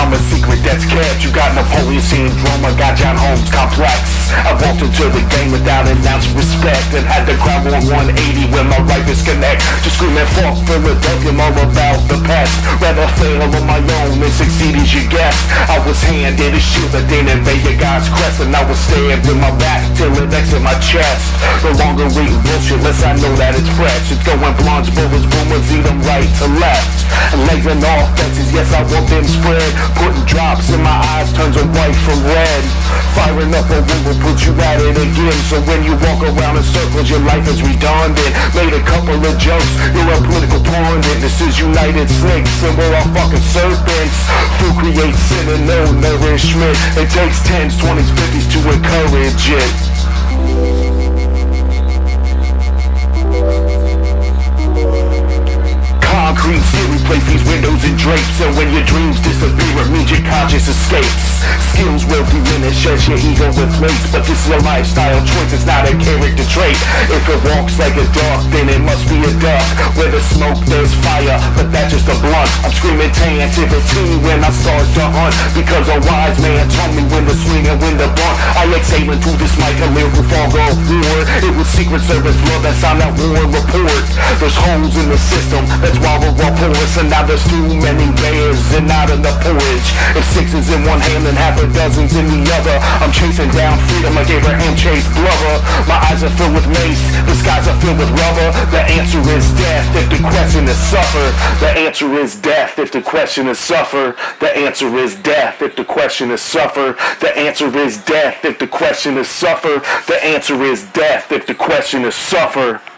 I'm a secret that's kept. You got Napoleon syndrome, I got John Holmes complex. I walked into the game without an ounce of respect, and had the crowd on 180 when my rifles connect. Just screaming fuck Philadelphia, I'm all about the past. Rather fail on my own than succeed as you guess. I was handed a shield that didn't invade your God's crest, and I was stabbed with my back till it exited my chest. No longer read bullshit unless I know that it's fresh. It's going blondes, boomers, boomers, eat them right to left. And legs and offenses, yes I want them spread. Putting drops in my eyes turns a white from red. Firing up a wound will put you at it again. So when you walk around in circles, your life is redundant. Made a couple of jokes, you're a political pundit. This is United Snakes and we're all fucking serpents. Who creates sin and no nourishment? It takes 10s, 20s, 50s to encourage it. Concrete still replace these windows and drapes, and when your dreams disappear it means your conscience escapes. Skills will diminish as your ego inflates, but this is a lifestyle choice, it's not a character trait. If it walks like a duck, then it must be a duck. Where there's smoke there's fire, but that's just a blunt. I'm screaming tantivity when I start to hunt, because a wise man told me when to swing and when to bunt. I exhaling through this mic a lyrical fog of war. It was Secret Service blood that signed that war report. There's holes in the system, that's why we're all porous, and now there's too many bears and not enough porridge. If 6 is in one hand and half a dozen's in the other, I'm chasing down freedom like Abraham chased Glover. My eyes are filled with mace, the skies are filled with rubber. The answer is death if the question is suffer. The answer is death if the question is suffer. The answer is death if the question is suffer. The answer is death if the question is suffer. The answer is death if the question is suffer.